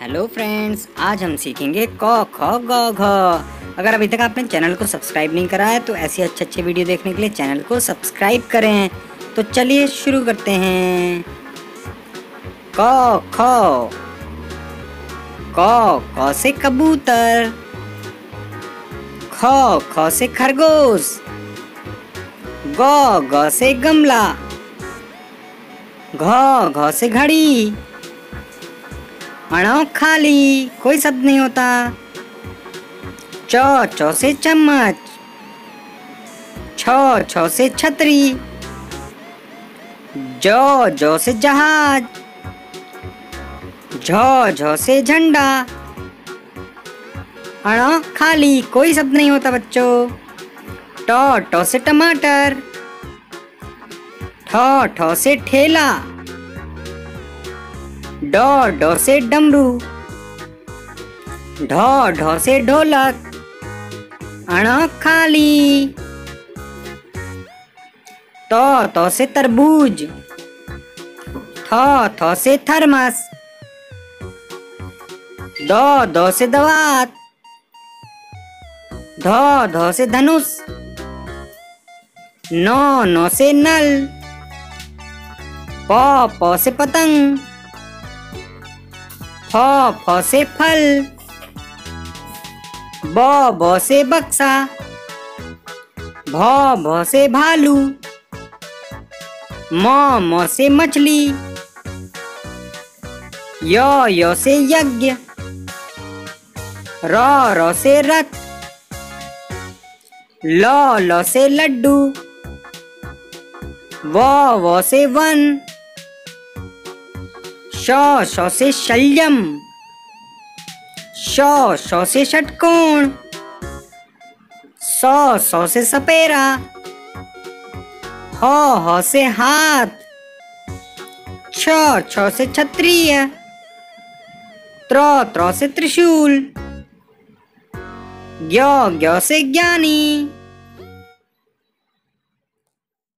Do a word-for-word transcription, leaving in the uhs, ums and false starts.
Hello friends, आज हम सीखेंगे क ख ग घ। अगर अभी तक आपने चैनल को सब्सक्राइब नहीं करा है तो ऐसे अच्छे अच्छे वीडियो देखने के लिए चैनल को सब्सक्राइब करें। तो चलिए शुरू करते हैं। क ख क क से कबूतर, ख ख से खरगोश, ग ग से गमला, घ घ से घड़ी, अण खाली कोई शब्द नहीं होता। च च से चम्मच, छ छ से छतरी, ज ज से जहाज, झ झ से झंडा, अण खाली कोई शब्द नहीं होता बच्चों। ट ट से टमाटर, ठ ठ से ठेला, ड ड से डमरू, ढ ढ से ढोलक, अण खाली। त त से तरबूज, थ थ से थर्मस, द द से दवात, ध ध से धनुष, न न से नल, प प से पतंग, फ फ से फल, ब ब से बक्सा, भ भ से भालू, म म से मछली, य य से यज्ञ, र र से रथ, ल ल से लड्डू, व व से वन, श श से शल्यम, श श से षटकोण, स स से सपेरा, ह ह से हाथ, छ छ से क्षत्रिय, त्र त्र से त्रिशूल, ज्ञ ज्ञ से ज्ञानी।